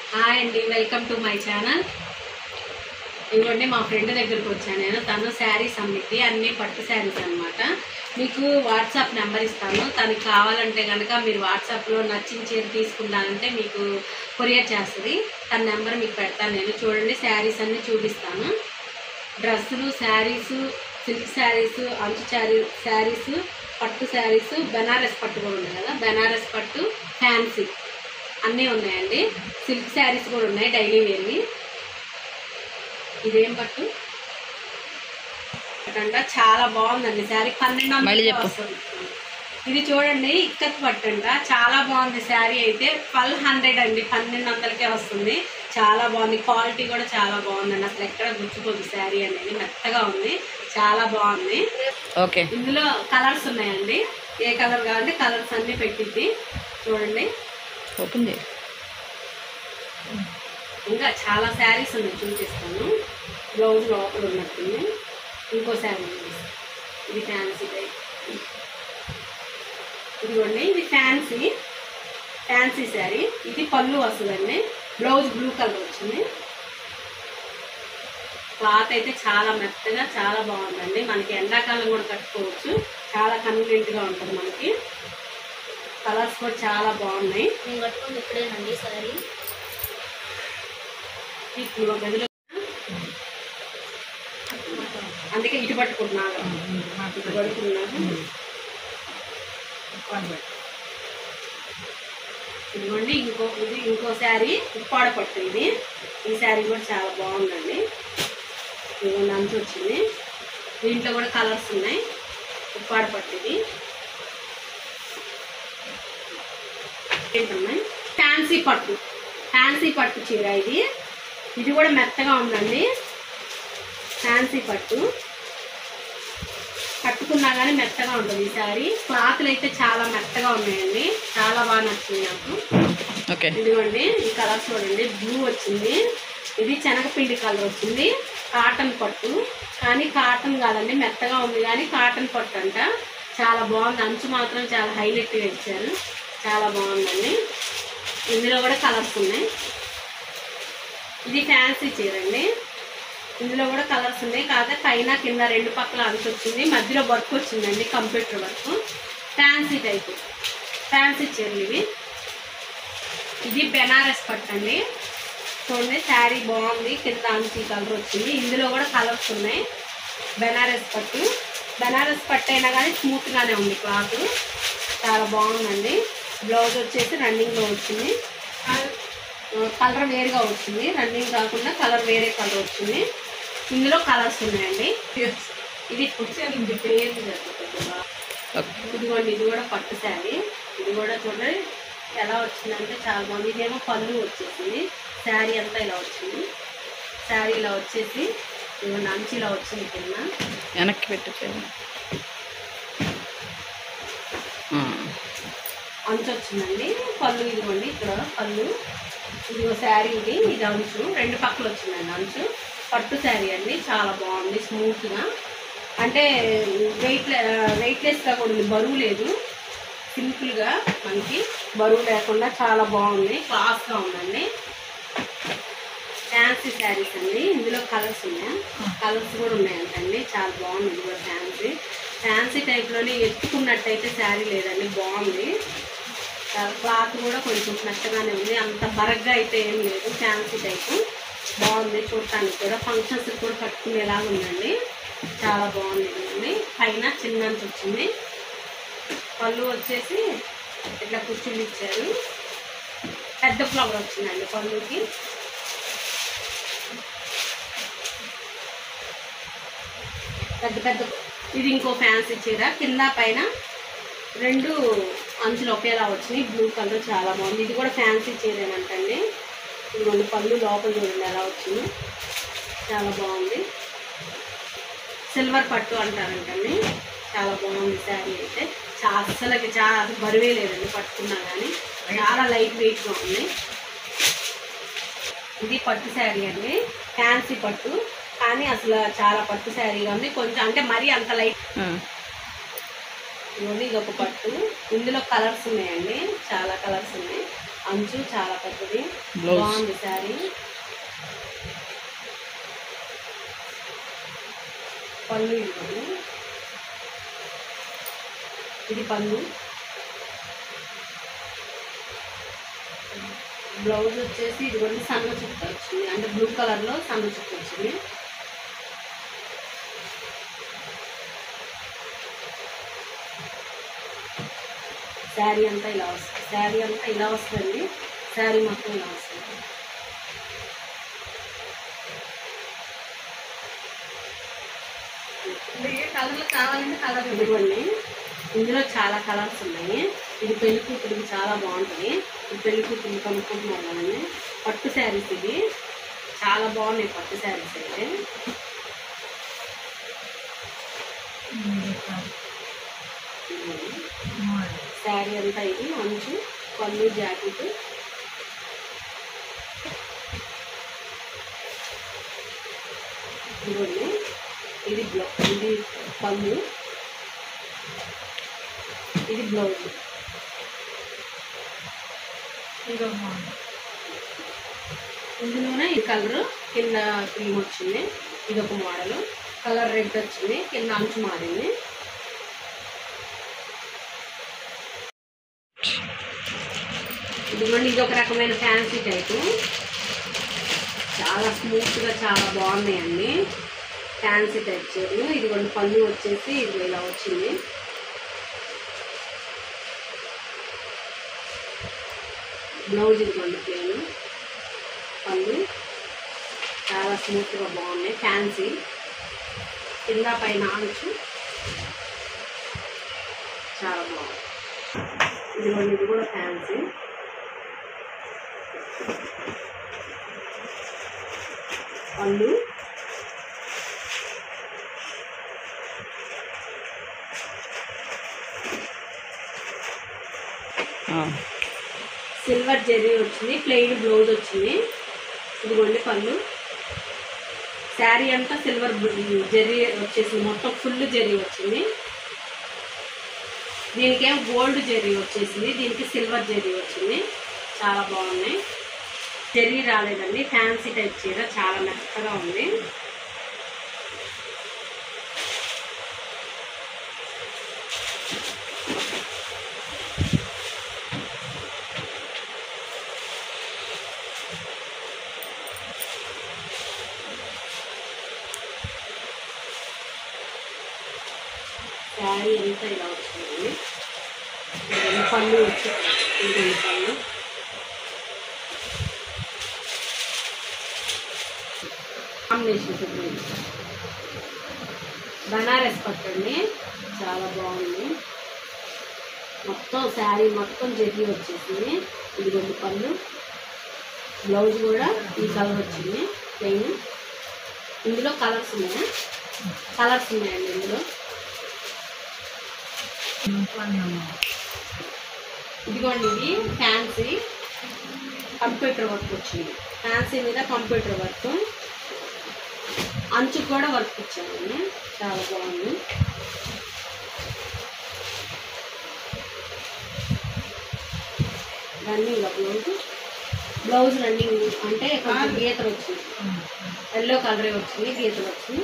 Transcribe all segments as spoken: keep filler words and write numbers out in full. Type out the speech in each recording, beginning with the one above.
Hi అండి, welcome to my channel. ఇవ్వండి మా ఫ్రెండ్ దగ్గరికి వచ్చాను నేను. తను శారీస్ అమ్మిద్ది, అన్నీ పట్టు శారీస్ అనమాట. మీకు వాట్సాప్ నెంబర్ ఇస్తాను. తనకి కావాలంటే కనుక మీరు వాట్సాప్లో నచ్చిన చీర తీసుకుంటానంటే మీకు కొరియర్ చేస్తుంది. తన నెంబర్ మీకు పెడతాను నేను. చూడండి, శారీస్ అన్నీ చూపిస్తాను. డ్రెస్సులు, శారీసు, సిల్క్ శారీసు, అంచు శారీ శారీసు, పట్టు శారీసు, బెనారస్ పట్టు కూడా ఉంది కదా, బెనారస్ పట్టు, ఫ్యాన్సీ అన్నీ ఉన్నాయండి. సిల్క్ శారీస్ కూడా ఉన్నాయి, డైలీ వేర్వి. ఇదేం పట్టు అంట, చాలా బాగుందండి శారీ. పన్నెండు వందలు వస్తుంది. ఇది చూడండి, ఇక్కత్ పట్టు అంట, చాలా బాగుంది శారీ. అయితే ట్వెల్వ్ హండ్రెడ్ అండి, పన్నెండు వందలకే వస్తుంది. చాలా బాగుంది, క్వాలిటీ కూడా చాలా బాగుందండి. అసలు ఎక్కడ గుర్తుపోదు శారీ అనేది, మెత్తగా ఉంది, చాలా బాగుంది. ఓకే, ఇందులో కలర్స్ ఉన్నాయండి. ఏ కలర్ కావాలంటే కలర్స్ అన్నీ పెట్టింది. చూడండి, ఓపెన్ చేయి. ఇంకా చాలా శారీస్ ఉన్నాయి, చూపిస్తాను. బ్లౌజ్ లోపల ఉన్నట్టుంది. ఇంకో శారీ ఇది ఫ్యాన్సీ టైప్. ఇదిగోండి, ఇది ఫ్యాన్సీ ఫ్యాన్సీ శారీ. ఇది పళ్ళు వస్తుందండి. బ్లౌజ్ బ్లూ కలర్ వచ్చింది. క్లాత్ అయితే చాలా మెత్తగా చాలా బాగుందండి. మనకి ఎండాకాలం కూడా కట్టుకోవచ్చు, చాలా కన్వీనియంట్గా ఉంటుంది మనకి. కలర్స్ కూడా చాలా బాగున్నాయి. నేను కట్టుకుంది ఇప్పుడేనండి సారీ. ఇప్పుడు గదిలో అందుకే ఇటు పట్టుకుంటున్నాను, ఇటు పడుకున్నాను. ఇదిగోండి, ఇంకో ఇది ఇంకో శారీ, ఉప్పాడ పట్టు. ఇది ఈ శారీ కూడా చాలా బాగుందండి. ఇదిగోండి, అంచు వచ్చింది. దీంట్లో కూడా కలర్స్ ఉన్నాయి. ఉప్పాడ పట్టు ఇది. ఏంటున్నాయి, ఫ్యాన్సీ పట్టు ఫ్యాన్సీ పట్టు చీర. ఇది ఇది కూడా మెత్తగా ఉందండి. ఫ్యాన్సీ పట్టు కట్టుకున్నా కానీ మెత్తగా ఉంటుంది ఈ సారీ. క్లాత్లు అయితే చాలా మెత్తగా ఉన్నాయండి, చాలా బాగా నచ్చింది నాకు. ఓకే, ఇదిగోండి, ఈ కలర్ చూడండి, బ్లూ వచ్చింది. ఇది శనగపిండి కలర్ వచ్చింది. కాటన్ పట్టు, కానీ కాటన్ కాదండి, మెత్తగా ఉంది కానీ కాటన్ పట్టు అంట. చాలా బాగుంది. అంచు మాత్రం చాలా హైలైట్గా ఇచ్చారు, చాలా బాగుందండి. ఇందులో కూడా కలర్స్ ఉన్నాయి. ఇది ఫ్యాన్సీ చీర అండి. ఇందులో కూడా కలర్స్ ఉన్నాయి. కాకపోతే పైన కింద రెండు పక్కల అంచు వచ్చింది, మధ్యలో వర్క్ వచ్చిందండి, computer work. Fancy type fancy చీరలు ఇవి. ఇది బెనారస్ పట్టు అండి. చూడండి, శారీ బాగుంది, కింద అంచు కలర్ వచ్చింది. ఇందులో కూడా కలర్స్ ఉన్నాయి. బెనారస్ పట్టు బెనారస్ పట్టు అయినా కానీ స్మూత్గానే ఉంది క్లాత్, చాలా బాగుందండి. బ్లౌజ్ వచ్చేసి రన్నింగ్లో వచ్చింది. కలర్ వేరుగా వచ్చింది, రన్నింగ్ కాకుండా కలర్ వేరే కలర్ వచ్చింది. ఇందులో కలర్స్ ఉన్నాయండి. ఇది ఇదిగోండి, ఇది కూడా పట్టు శారీ. ఇది కూడా చూడండి ఎలా వచ్చిందంటే చాలా బాగుంది. ఇదేమో పళ్ళు వచ్చేసింది, శారీ అంతా ఇలా వచ్చింది. శారీ ఇలా వచ్చేసి ఇదిగోండి, అంచు ఇలా వచ్చింది, కింద వెనక్కి పెట్టు. అంచు వచ్చిందండి. పళ్ళు ఇదిగోండి, ఇక్కడ పళ్ళు. ఇదిగో శారీ, ఇది ఇది అంచు, రెండు పక్కలు వచ్చిందండి అంచు. పట్టు శారీ అండి, చాలా బాగుంది, స్మూత్గా. అంటే వెయిట్ వెయిట్లెస్గా కూడా ఉంది, బరువు లేదు, సింపుల్గా మనకి బరువు లేకుండా చాలా బాగుంది, క్లాస్గా ఉందండి. ఫ్యాన్సీ శారీస్ అండి. ఇందులో కలర్స్ ఉన్నాయి, కలర్స్ కూడా ఉన్నాయంటండి. చాలా బాగుంది. ఇది కూడా ఫ్యాన్సీ ఫ్యాన్సీ టైప్లోనే ఎత్తుకున్నట్టయితే శారీ లేదండి, బాగుంది. క్లాత్ కూడా కొంచెం మెత్తగానే ఉంది, అంత బరగ్గా అయితే ఏం లేదు. ఫ్యాన్సీ టైపు బాగుంది, చూడటానికి కూడా ఫంక్షన్స్ కూడా కట్టుకునేలాగా ఉందండి, చాలా బాగుంది. అండి పైన చిన్నంత వచ్చింది. పళ్ళు వచ్చేసి ఇట్లా కుర్చీలు ఇచ్చారు. పెద్ద ఫ్లవర్ వచ్చిందండి పళ్ళుకి. పెద్ద పెద్ద ఇది ఇంకో ఫ్యాన్సీ చీర, కింద పైన రెండు అంచులు ఒకేలా వచ్చినాయి, బ్లూ కలర్, చాలా బాగుంది. ఇది కూడా ఫ్యాన్సీ చీరేనంటండి. ఇదిగోండి, పళ్ళు లోపల చూడండి ఎలా వచ్చింది, చాలా బాగుంది. సిల్వర్ పట్టు అంటారంటండి, చాలా బాగుంది శారీ అయితే. చాలా అస్సలకి చాలా బరువే లేదండి, పట్టుకున్నా కానీ చాలా లైట్ వెయిట్గా ఉంది. ఇది పట్టు శారీ అండి, ఫ్యాన్సీ పట్టు, కానీ అసలు చాలా పట్టు శారీగా ఉంది. కొంచెం అంటే మరీ అంత లైట్. ఇది ఒక పట్టు. ఇందులో కలర్స్ ఉన్నాయండి, చాలా కలర్స్ ఉన్నాయి. అంచు చాలా పెద్దది, Blouse. బాగుంది శారీ. పళ్ళు ఇవ్వండి, ఇది పళ్ళు. బ్లౌజ్ వచ్చేసి ఇది కూడా సన్న చుక్క వచ్చింది, అంటే బ్లూ కలర్లో సన్న చుక్క వచ్చింది. శారీ అంతా ఇలా వస్తుంది, శారీ అంతా ఇలా వస్తుంది, శారీ మొత్తం ఇలా వస్తుంది. కలర్లు కావాలంటే కలర్ ఇవ్వండి. ఇందులో చాలా కలర్స్ ఉన్నాయి. ఇది పెళ్లి కూతురికి చాలా బాగుంటుంది. ఇది పెళ్లి కూతురికి కొనుక్కుంటున్నారు కదండి. పట్టు శారీస్ ఇది చాలా బాగున్నాయి, పట్టు శారీస్ అయితే. శారీ అంతా ఇది అంచు, పళ్ళు, జాకెట్. ఇదిగోండి, ఇది బ్లౌ ఇది పళ్ళు, ఇది బ్లౌజ్. ఇందులోనే ఈ కలర్ కింద క్రీమ్ వచ్చింది, ఇది ఒక మోడల్. కలర్ రెడ్ వచ్చింది, కింద అంచు మారింది. ఇదిగోండి, ఇది ఒక రకమైన ఫ్యాన్సీ టైపు, చాలా స్మూత్గా చాలా బాగున్నాయండి. ఫ్యాన్సీ టైప్ చీరలు. ఇదిగోండి పళ్ళు వచ్చేసి ఇది ఇలా వచ్చింది. బ్లౌజ్ ఇదిగోండి ప్లేన్, పళ్ళు చాలా స్మూత్గా బాగున్నాయి, ఫ్యాన్సీ. కింద పైన అంచు చాలా బాగుంది. ఇదిగోండి, ఇది కూడా ఫ్యాన్సీ. పళ్ళు, సిల్వర్ జెర్రీ వచ్చింది, ప్లెయిన్ బ్లౌజ్ వచ్చింది. ఇదిగోండి పళ్ళు. శారీ అంతా సిల్వర్ జెర్రీ వచ్చేసింది, మొత్తం ఫుల్ జెర్రీ వచ్చింది. దీనికేం గోల్డ్ జెర్రీ వచ్చేసింది, దీనికి సిల్వర్ జెర్రీ వచ్చింది. చాలా బాగున్నాయి. జెర్రీ రాలేదండి, ఫ్యాన్సీ టైప్ చీర, చాలా మెత్తగా ఉంది. శారీ అంతా ఇలా వచ్చింది. పళ్ళు వచ్చి ఇదిగోండి పళ్ళు. కాంబినేషన్ చూడండి, బనారస్ పట్టండి, చాలా బాగుంది. మొత్తం శారీ మొత్తం జెర్రీ వచ్చేసింది. ఇదిగోండి పళ్ళు, బ్లౌజ్ కూడా ఈ కలర్ వచ్చింది ప్లెయిన్. ఇందులో కలర్స్ ఉన్నాయా? కలర్స్ ఉన్నాయండి ఇందులో. ఇదిగోండి, ఇది ఫ్యాన్సీ కంప్యూటర్ వర్క్ వచ్చింది. ఫ్యాన్సీ మీద కంప్యూటర్ వర్క్, అంచుకు కూడా వర్క్ ఇచ్చామండి, చాలా బాగుంది. రన్నింగ్ బ్లౌజ్, బ్లౌజ్ రన్నింగ్ అంటే కొంచెం గీతలు వచ్చింది, ఎల్లో కలరే వచ్చింది, గీతలు వచ్చింది.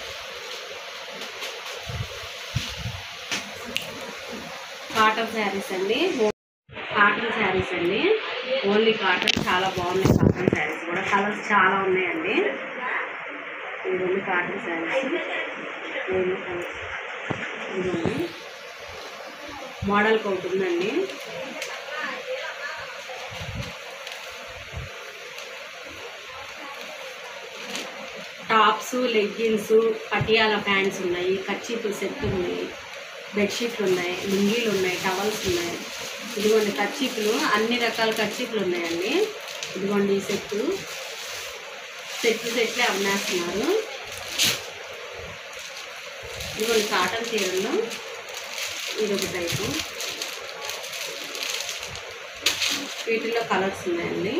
కాటన్ శారీస్ అండి, కాటన్ శారీస్ అండి, ఓన్లీ కాటన్. చాలా బాగున్నాయి కాటన్ శారీస్ కూడా, కలర్స్ చాలా ఉన్నాయండి. ఇవన్నీ కాటన్ శారీస్, ఓన్లీ కలర్స్. ఇవన్నీ మోడల్కి ఒకటి ఉందండి. టాప్స్, లెగ్గిన్స్, పటియాలా ప్యాంట్స్ ఉన్నాయి, కర్చీఫ్ సెట్ ఉంది, బెడ్షీట్లు ఉన్నాయి, లుంగీలు ఉన్నాయి, టవల్స్ ఉన్నాయి. ఇదిగోండి కర్చీఫ్లు, అన్ని రకాల కర్చీఫ్లు ఉన్నాయండి. ఇదిగోండి ఈ సెట్టు, సెట్లు సెట్లే అమ్మేస్తున్నారు. ఇదిగోండి కాటన్ చీరలు, ఇదొక టైపు. వీటిల్లో కలర్స్ ఉన్నాయండి.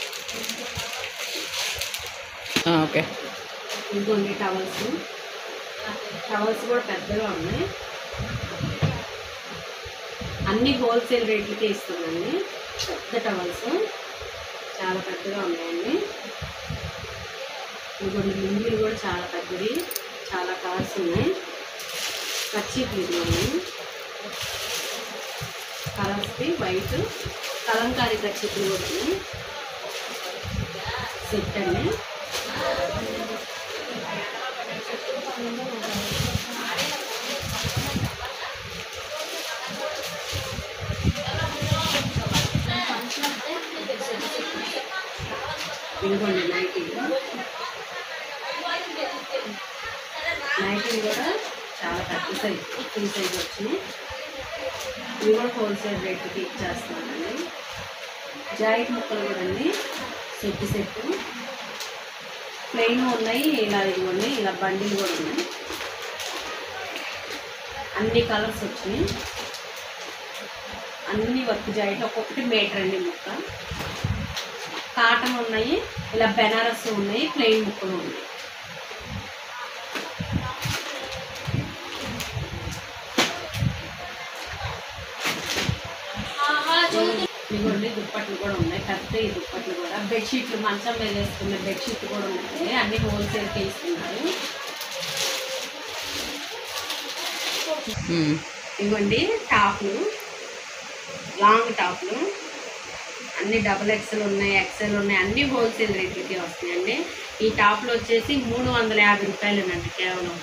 ఓకే, ఇదిగోండి టవల్స్, టవల్స్ కూడా పెద్దగా ఉన్నాయి. అన్ని హోల్సేల్ రేట్లకే ఇస్తుందండి. పెద్ద టవల్స్ చాలా పెద్దగా ఉన్నాయండి. ఇంకొన్ని లుంగీలు కూడా చాలా పెద్దది, చాలా కలర్స్ ఉన్నాయి. కర్చీఫ్లు ఇదిగోండి, కలర్స్ది వైట్ కలంకారీ కర్చీఫ్లు కూడా ఉన్నాయి. సెట్ అండి. ఇదిగోండి నైటీలు, నైటీలు కూడా చాలా పెద్ద సైజ్ ఫుల్ సైజ్ వచ్చినాయి. ఇవి కూడా హోల్సేల్ రేట్కి ఇచ్చేస్తున్నానండి. జాకెట్ ముక్కలు కూడా అండి సెట్ సెట్ ప్లెయిన్ ఉన్నాయి, ఇలా ఇదిగోండి ఇలా బండిలు కూడా ఉన్నాయి. అన్ని కలర్స్ వచ్చినాయి, అన్ని వర్క్ జాకెట్ ఒక్కొక్కటి మీటర్ అండి ముక్క. కాటన్ ఉన్నాయి, ఇలా బెనారస్ ఉన్నాయి, ప్లెయిన్ ముక్కలు ఉన్నాయి. ఇదిగోండి దుప్పట్లు కూడా ఉన్నాయి, పెద్ద ఈ దుప్పట్లు కూడా. బెడ్షీట్లు మంచం మీద వేసుకునే బెడ్షీట్లు కూడా ఉన్నాయి, అన్ని హోల్సేల్కి ఇస్తున్నారు. ఇదిగోండి టాప్లు, లాంగ్ టాప్లు అన్ని డబుల్ ఎక్సెల్ ఉన్నాయి, ఎక్సెల్ ఉన్నాయి, అన్ని హోల్సేల్ రేట్లకి వస్తున్నాయండి. ఈ టాప్లు వచ్చేసి మూడు వందల యాభై రూపాయలేనండి కేవలం.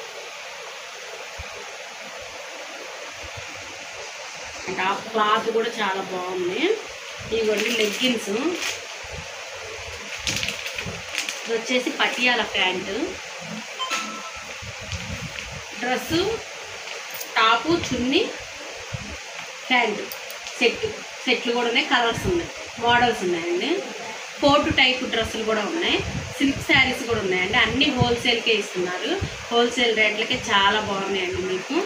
టాప్ క్లాత్ కూడా చాలా బాగుంది. ఇదిగోండి లెగ్గిన్స్, ఇది వచ్చేసి Patiala pant, dress, top, chunni, pant set సెట్లు కూడా ఉన్నాయి, కలర్స్ ఉన్నాయి, మోడల్స్ ఉన్నాయండి. కోటు టైప్ డ్రెస్సులు కూడా ఉన్నాయి, సిల్క్ శారీస్ కూడా ఉన్నాయండి. అన్నీ హోల్సేల్కే ఇస్తున్నారు, హోల్సేల్ రేట్లకే చాలా బాగున్నాయండి మీకు.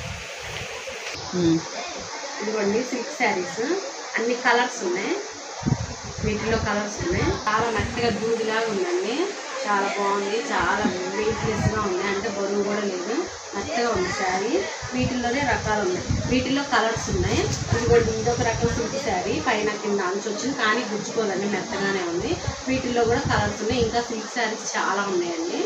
ఇదిగోండి సిల్క్ శారీస్, అన్ని కలర్స్ ఉన్నాయి, వీటిలో కలర్స్ ఉన్నాయి. చాలా మెత్తగా దూదిలాగా ఉందండి, చాలా బాగుంది, చాలా వెయిట్లెస్గా ఉంది, అంటే బరువు కూడా లేదు, మెత్తగా ఉంది శారీ. వీటిల్లోనే రకాలు ఉన్నాయి, వీటిల్లో కలర్స్ ఉన్నాయి. ఇదిగోండి ఇదొక రకం సిల్క్ శారీ, పైన కింద అంచు వచ్చింది కానీ గుచ్చుకోదండి, మెత్తగానే ఉంది. వీటిల్లో కూడా కలర్స్ ఉన్నాయి, ఇంకా సిల్క్ శారీస్ చాలా ఉన్నాయండి.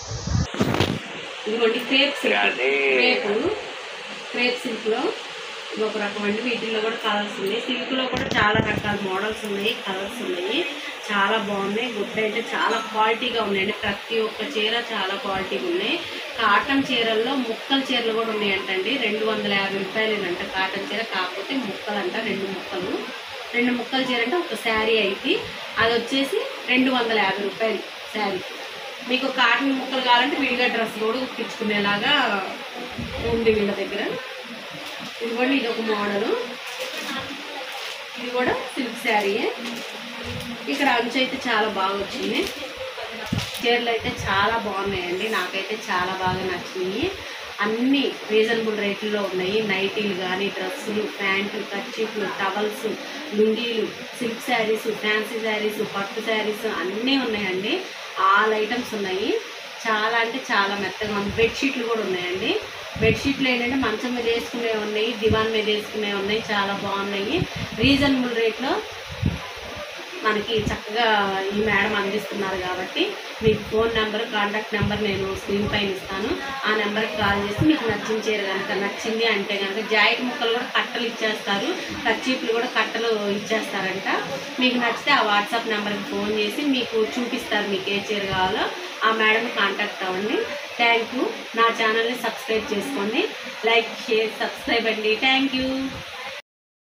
ఇదిగోండి క్రేప్ సిల్క్, క్రేపు క్రేప్ సిల్క్లో ఒక రకం అండి, వీటిల్లో కూడా కలర్స్ ఉన్నాయి. సిల్క్లో కూడా చాలా రకాల మోడల్స్ ఉన్నాయి, కలర్స్ ఉన్నాయి, చాలా బాగున్నాయి. గుడ్డ అయితే చాలా క్వాలిటీగా ఉన్నాయండి, ప్రతి ఒక్క చీర చాలా క్వాలిటీగా ఉన్నాయి. కాటన్ చీరల్లో ముక్కల చీరలు కూడా ఉన్నాయంటండి, రెండు వందల యాభై రూపాయలేనంట కాటన్ చీర, కాకపోతే ముక్కలు అంట, రెండు ముక్కలు రెండు ముక్కల చీర అంటే ఒక శారీ అయితే అది వచ్చేసి రెండు వందల యాభై రూపాయలు శారీ. మీకు కాటన్ ముక్కలు కావాలంటే విడిగా డ్రెస్ కూడా కుట్టించుకునేలాగా ఉంది వీళ్ళ దగ్గర. ఇది కూడా ఇది ఒక మోడలు, ఇది కూడా సిల్క్ శారీయే. ఇక్కడ అంచు అయితే చాలా బాగా వచ్చింది, చీరలు అయితే చాలా బాగున్నాయండి, నాకైతే చాలా బాగా నచ్చినాయి. అన్నీ రీజనబుల్ రేట్లలో ఉన్నాయి. నైటీలు కానీ, డ్రెస్సులు, ప్యాంట్లు, కర్చీఫ్లు, టవల్స్, లుంగీలు, సిల్క్ శారీస్, ఫ్యాన్సీ శారీస్, పట్టు శారీస్ అన్నీ ఉన్నాయండి. ఆల్ ఐటమ్స్ ఉన్నాయి, చాలా అంటే చాలా మెత్తగా ఉంది. బెడ్షీట్లు కూడా ఉన్నాయండి. బెడ్షీట్లు ఏంటంటే మంచం మీద వేసుకునేవి ఉన్నాయి, దివాన్ మీద వేసుకునేవి ఉన్నాయి, చాలా బాగున్నాయి. రీజనబుల్ రేట్లో మనకి చక్కగా ఈ మేడం అందిస్తున్నారు కాబట్టి మీకు ఫోన్ నెంబర్, కాంటాక్ట్ నెంబర్ నేను స్క్రీన్ పైన ఇస్తాను. ఆ నెంబర్కి కాల్ చేసి మీకు నచ్చిన చీర కనుక నచ్చింది అంటే కనుక జాకెట్ ముక్కలు కూడా కట్టలు ఇచ్చేస్తారు, కర్చీఫ్లు కూడా కట్టలు ఇచ్చేస్తారంట. మీకు నచ్చితే ఆ వాట్సాప్ నెంబర్కి ఫోన్ చేసి మీకు చూపిస్తారు మీకు ఏ చీర కావాలో. ఆ మేడం కాంటాక్ట్ అవ్వండి. Thank you. నా ఛానల్ని సబ్స్క్రైబ్ చేసుకోండి, లైక్, షేర్, సబ్స్క్రైబ్ అండి. Thank you.